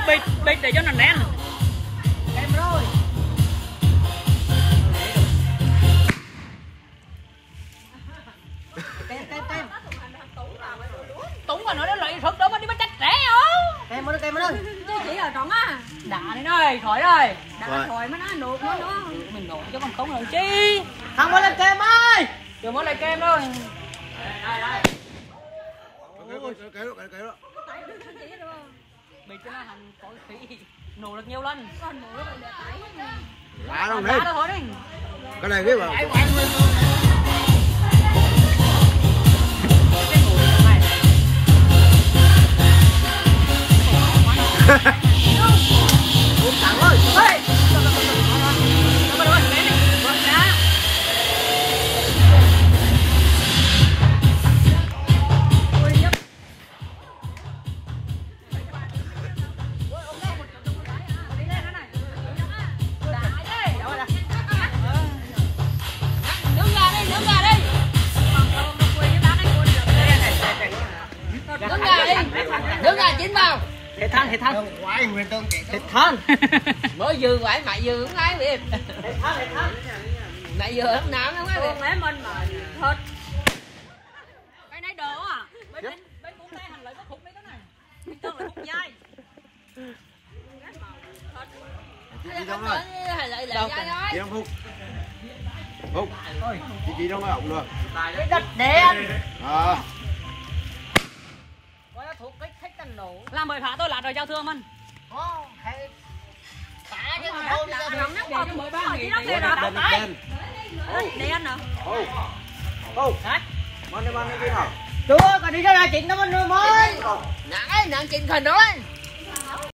bịt bịt để cho nó nén. Em rồi. Tem. Túng mà nó lại thật đó mà đi bắt chắc trẻ không? Tem ơi. Chỉ là tròn á. Đã đi nơi, khỏi rồi. Đã khỏi mà nó nụt nó. Mình nổi cho bằng không làm chi. Thằng mới lên kem ơi. Chưa mới lại kem thôi. Cái đó. Bịt cho nó hành có khí nổ được nhiều lần. Con nụt nó để tái. Đá đâu Đá đi. thôi đi. Cái này biết vào. Uống thẳng ơi. Đứng ra chín vào. Thiệt than. Quái nguyên tương Thịt than. Mới dư quải mại dư không ai biết. Thịt than. Mại dư lúc nào không ai biết. Mẹ mình mà thật. Cái này đỡ à? Bên cũng tay hành lại có khúc đấy cái này. Tương là khúc dai. Chị Đông ơi. Lại dai nói. Chị Đông Phúc. Phúc. Chị Đông ơi, luôn. Cái đất đen. Có thuộc cái thích canh nổ. Làm bởi phá tôi lạt rồi giao thương anh. Tả chứ thôi đi ra Nóng nóng còn mới ba nghỉ đó Đen. đen nè. Món này kia nào? Chưa, còn đi ra là chuyện đó mình mới. Nặng ấy, nặng chỉnh khẩn đó.